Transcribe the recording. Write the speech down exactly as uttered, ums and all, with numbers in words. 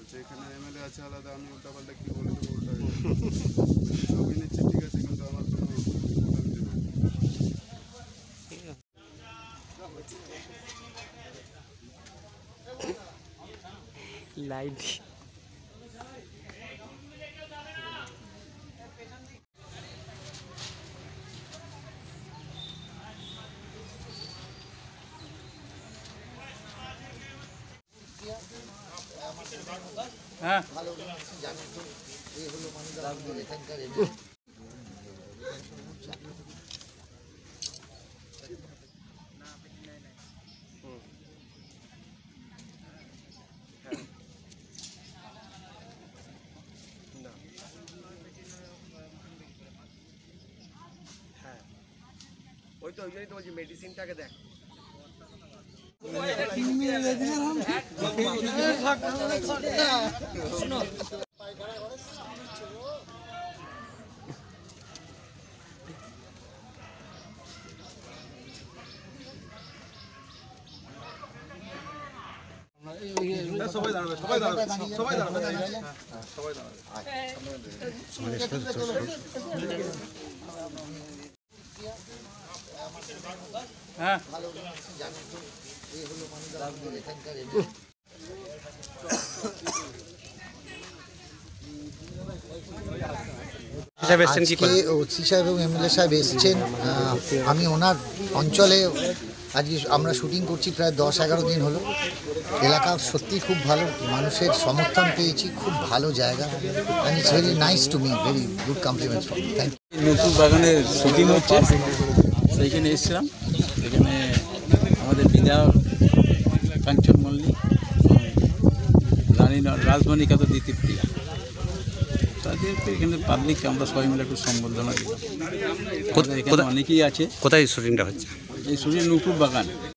বলছে এখানে এমএলএ আছে আলাদা, আমি উল্টা পাল্টা কি বলে দেবো উল্টা ছবি নিচ্ছে ঠিক আছে, কিন্তু আমার কোনো লাইট হ্যাঁ ওই তো ওই জন্যই তো বলছি মেডিসিনটাকে দেখ। সবাই দাঁড়াবে, সবাই দাঁড়াবে, সবাই দাঁড়াবে, সবাই দাঁড়াবে। হ্যাঁ আজকে ওসি সাহেব এবং এমএলএ সাহেব এসছেন। আমি ওনার অঞ্চলে আজকে আমরা শুটিং করছি প্রায় দশ এগারো দিন হলো। এলাকা সত্যি খুব ভালো, মানুষের সমর্থন পেয়েছি, খুব ভালো জায়গা। And it's very nice to me, very good compliments for me. Thank you. নতুন বাগানের শুটিং হচ্ছে, সেইখানে এসেছিলাম। এখানে আমাদের বিধায়ক কাঞ্চন মল্লিক, রানী রাজমণিকা তো দ্বিতীপ্রিয়া, তাদেরকে এখানে পাবলিককে আমরা সবাই মিলে একটু সম্বর্ধনা দিলাম। এখানে অনেকেই আছে। কোথায় শুটিংটা হচ্ছে? এই শুটিং নতুন বাগান।